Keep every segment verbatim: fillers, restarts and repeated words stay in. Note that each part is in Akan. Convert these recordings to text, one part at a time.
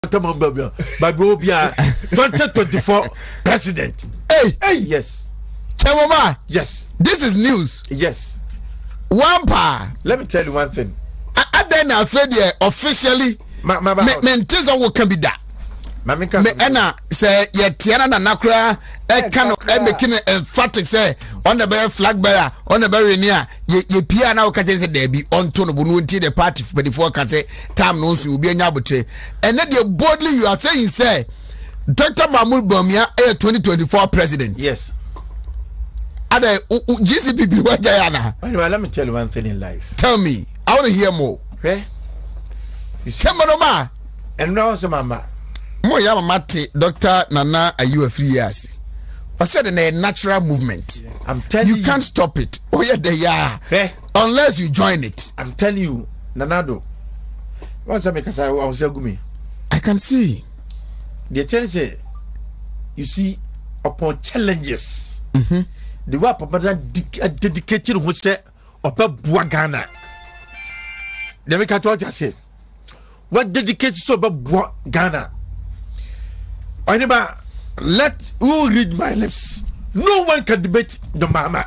twenty twenty-four president. Hey, hey, yes. Chamoma, yes. This is news. Yes. One pa. Let me tell you one thing. I then I said officially. Ma ma ma. Me nteza wo kan bi da. Ma me kan. Me ena say ye tiana na nakra e kan e making emphatic say on the bear flag bearer on the bear near ye ye pia na wo ka say there be on to no bu no nti the party before can say time no so obi anya botre. And then they boldly you are saying say Doctor Mahmoud Bawumia eh twenty twenty-four president. Yes. Ada G C P B wajayana. Anyway, let me tell you one thing in life. Tell me. I want to hear more. Okay? You see, Manoma. And now, so mama. Mo ya mate Doctor Nana Ayew Afriyasi. I said in a natural movement. Yeah. I'm telling you. You can't stop it. Oh yeah, they are. Okay? Unless you join it. I'm telling you, Nanado. What's up, because I was gumi. I can see. The challenge, you see, upon challenges. Mm-hmm. The way Papa dedicated who said upon Buagana. Let me cut what I say. What dedicated so about Ghana? I never let who read my lips. No one can debate the mama.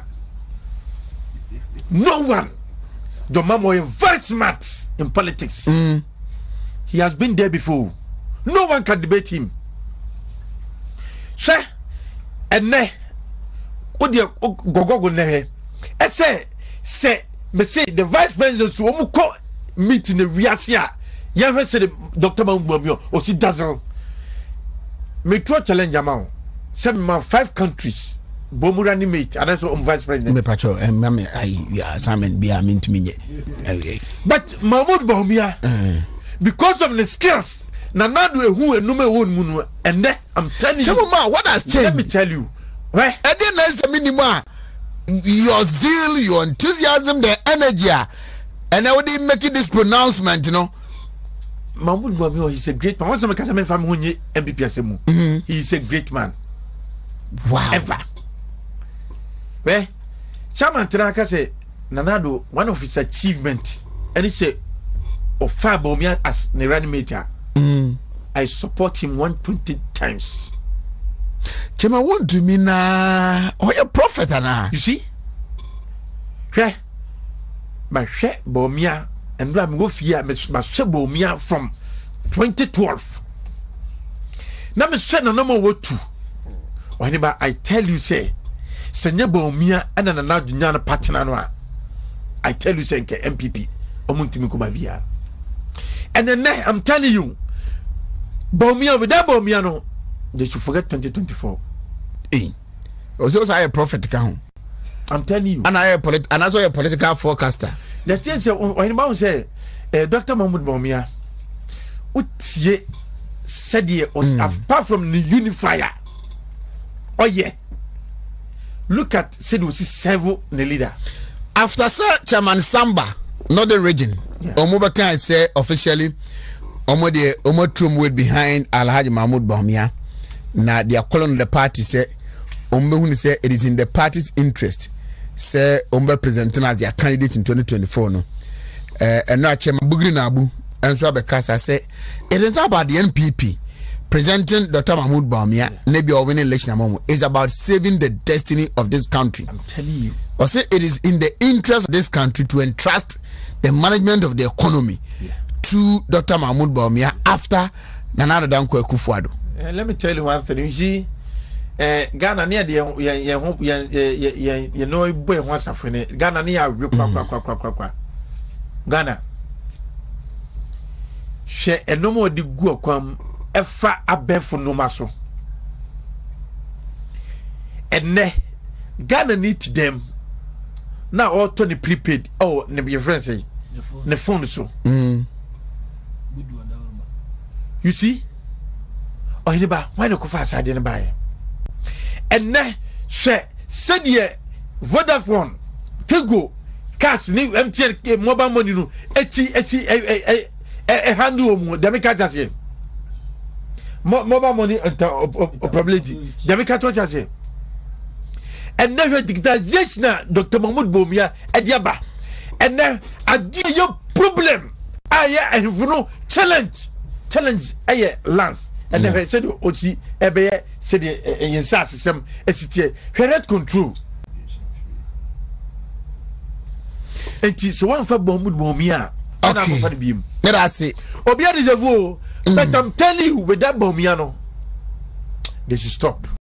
No one. The mama is very smart in politics. Mm. He has been there before. No one can debate him. Sir, and ne. Odia gogogo nehe. I say, say, me say the vice president so omu ko meet in the Riasia. Ya me say Doctor Mahmoud Bawumia o si dazzle. Me tro challenge amount. Seven man five countries. Bomura ni meet and also um vice president. Me pacho em me I assignment be am into me. But Mahmoud Bawumia uh. because of the skills na nadu ehu enume won mu no and I'm telling you. Chama, what has changed? Let me tell you. Right? And then there's a minimum. Your zeal, your enthusiasm, the energy, and I would make this pronouncement, you know. Mahmoud Bawumia, he's a great man. Once I make a family M P P Asemu, he is a great man. Wow. Ever. Well, Chairman Tanaka say, Nanado, one of his achievements, and he say, of Far Bawumia as the reanimator, mm. I support him one hundred twenty times. Chema won't do me na oh a prophet na. You see? Yeah. My share Bawumia and I'm go fear my share Bawumia from twenty twelve. Now me share no more what two. Whenever I tell you say Senya Bawumia and an now Dunyana partner no. I tell you say nke M P P omuntimi ko babia. And then I'm telling you Bawumia with that Bawumia no they should forget twenty twenty-four. Eh. Also, I a prophet count. I'm telling you. And I a polit and also a political forecaster. The state say when about say uh, Doctor Mahmoud Bawumia utie said he was mm. apart from the unifier. Oh yeah. Look at said we see several the leader. After Sir Chairman Samba, Northern Region, yeah. Omobaka say officially Omo de Omo Trum with behind Alhaji Mahmoud Bawumia. Now they are calling the party say Ombe say it is in the party's interest say Ombe presenting as their candidate in twenty twenty-four no uh, and now Chairman Bugri Nabu and so Bekasa say it is not about the N P P presenting Doctor Mahmoud Bawumia maybe or winning election among is about saving the destiny of this country. I'm telling you. Or say it is in the interest of this country to entrust the management of the economy yeah. to Doctor Mahmoud Bawumia after Nana Addo Dankwa Akufo-Addo. Uh, let me tell you one thing. You see, uh, Ghana near the you know boy wants a friend. Ghana near Ghana. She a no more the go come efa abefo no maso. And ne Ghana need them now. All Tony prepaid. Oh, ne be friend say ne phone so. Mm. You see. Oh, neba, why no kufa asade ne bae? Enne she said ye Vodafone, Tigo, cash ni M T N mobile money no eti eti e e e handle omo dem ka jase. Mobile money probability dem ka to jase. Enne hwe digitalization na Doctor Mahmoud Bawumia ediaba. Enne adi ye problem aye ehfuno challenge challenge ɛyɛ Lance and then said osi ɛbɛyɛ said yɛnsa asesɛm ɛsitie hwɛret control enti so one fa Mahmood Bawumia ana afa de biem let us see obi ade jevu but I'm telling you with that Bawumia no they should stop.